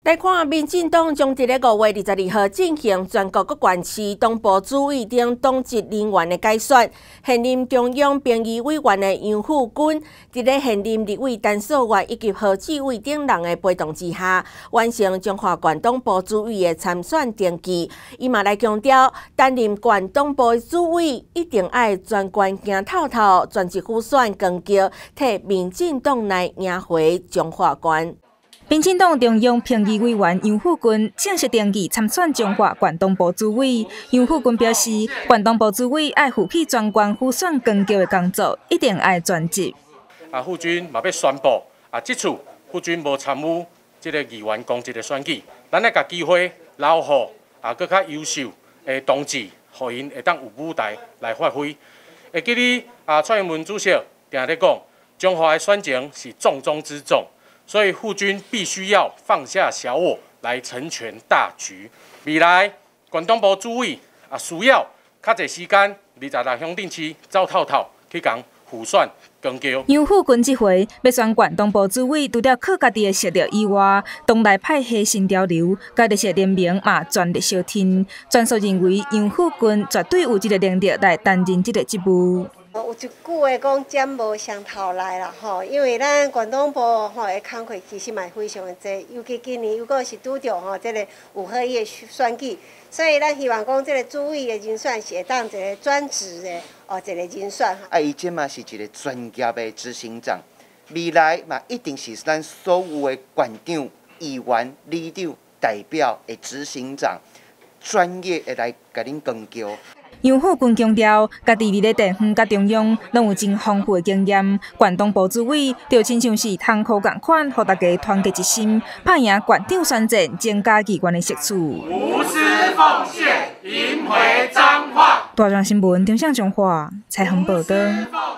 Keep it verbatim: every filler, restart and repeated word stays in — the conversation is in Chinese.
来看，民进党将伫咧五月二十二号进行全国各县市党部主委等党籍人员的改选。现任中央评议委员的杨富军，伫咧现任立委陈素月以及何志伟等人的陪同之下，完成中华县党部主委的参选登记。伊嘛来强调，担任县党部的主委一定爱全权行透透，全职辅选光桥，替民进党来赢回中华县。 民进党中央评议委员杨富军正式登记参选中华县党部主委。杨富军表示，县党部主委爱负起全权辅选光桥的工作，一定爱专职。 啊，富军嘛要宣布，啊，这次富军无参与这个议员公职的选举，咱来甲机会留予啊，更较优秀的同志，互因会当有舞台来发挥。会记你啊，蔡英文主席定咧讲，中华的选情是重中之重。 所以，富军必须要放下小我，来成全大局。未来，县党部主委啊，需要较侪时间，二十六乡镇市走透透去讲辅选光桥。 杨富军这回要选县党部主委，除了靠家己的实力以外，党内派系新潮流，家己的联名嘛全力相挺。专属认为杨富军绝对有这个能力来担任这个职务。 有一句话讲，尖无上头来啦吼，因为咱县党部吼的工课其实嘛非常的多，尤其今年如果是拄着吼这个五合一的选举，所以咱希望讲这个主委的人选是会当一个专职的哦一个人选。 啊，伊这嘛是一个专业的执行长，未来嘛一定是咱所有的县长、议员、里长、代表的执行长，专业的来甲恁光桥。 杨富军强调，家己伫咧地方甲中央拢有真丰富的经验，县党部主委就亲像是窗口共款，互大家团结一心，拍赢县长选战，增加议员的席次。 无私奉献，赢回彰化。 大庄新闻张向中华采访报道。